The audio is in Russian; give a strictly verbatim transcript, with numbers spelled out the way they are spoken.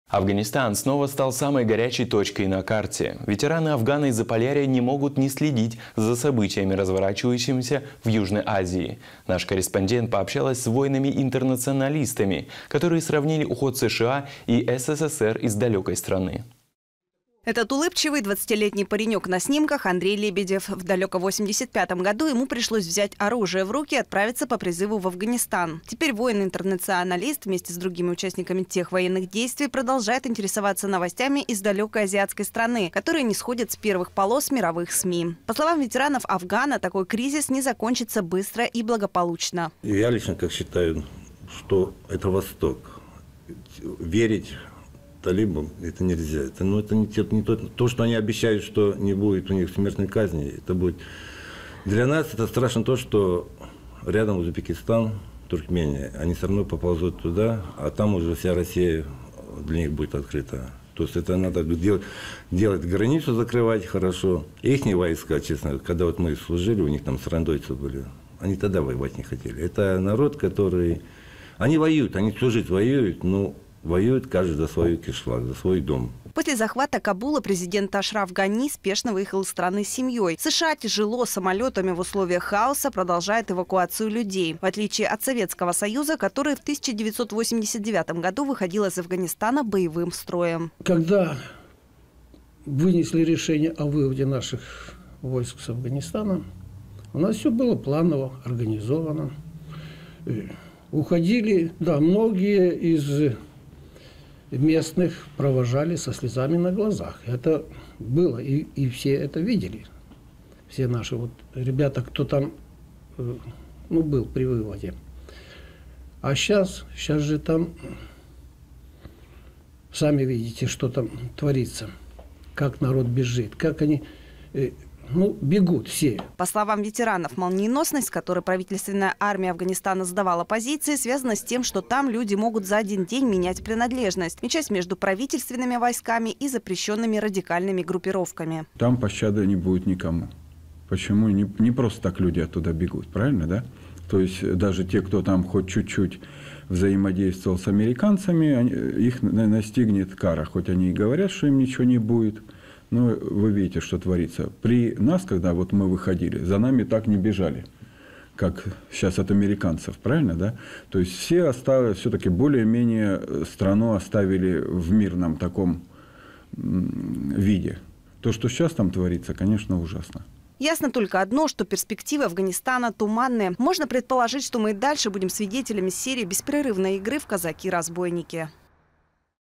Афганистан снова стал самой горячей точкой на карте. Ветераны Афгана и Заполярья не могут не следить за событиями, разворачивающимися в Южной Азии. Наш корреспондент пообщалась с воинами-интернационалистами, которые сравнили уход США и СССР из далекой страны. Этот улыбчивый двадцатилетний паренек на снимках Андрей Лебедев. В далеком восемьдесят пятом году ему пришлось взять оружие в руки и отправиться по призыву в Афганистан. Теперь воин-интернационалист вместе с другими участниками тех военных действий продолжает интересоваться новостями из далекой азиатской страны, которые не сходят с первых полос мировых СМИ. По словам ветеранов Афгана, такой кризис не закончится быстро и благополучно. Я лично как считаю, что это Восток. Верить талибам это нельзя. Это, ну, это не, не то, то, что они обещают, что не будет у них смертной казни. Это будет. Для нас это страшно то, что рядом Узбекистан, Туркмения, они все равно поползут туда, а там уже вся Россия для них будет открыта. То есть это надо делать, делать границу, закрывать хорошо. Ихние войска, честно, когда вот мы служили, у них там сарандойцы были, они тогда воевать не хотели. Это народ, который... Они воюют, они всю жизнь воюют, но воюют каждый за свой кишлак, за свой дом. После захвата Кабула президент Ашраф Гани спешно выехал из страны с семьей. США тяжело самолетами в условиях хаоса продолжает эвакуацию людей. В отличие от Советского Союза, который в тысяча девятьсот восемьдесят девятом году выходил из Афганистана боевым строем. Когда вынесли решение о выводе наших войск с Афганистана, у нас все было планово, организовано. Уходили, да, многие из местных провожали со слезами на глазах. Это было, и, и все это видели. Все наши вот ребята, кто там ну, был при выводе. А сейчас, сейчас же там, сами видите, что там творится, как народ бежит, как они... Ну, бегут все. По словам ветеранов, молниеносность, с которой правительственная армия Афганистана сдавала позиции, связана с тем, что там люди могут за один день менять принадлежность, мечась между правительственными войсками и запрещенными радикальными группировками. Там пощады не будет никому. Почему? Не, не просто так люди оттуда бегут, правильно, да? То есть даже те, кто там хоть чуть-чуть взаимодействовал с американцами, они, их настигнет кара. Хоть они и говорят, что им ничего не будет. Но вы видите, что творится. При нас, когда вот мы выходили, за нами так не бежали, как сейчас от американцев, правильно, да? То есть все оставили, все-таки более-менее страну оставили в мирном таком виде. То, что сейчас там творится, конечно, ужасно. Ясно только одно, что перспективы Афганистана туманные. Можно предположить, что мы и дальше будем свидетелями серии беспрерывной игры в казаки-разбойники.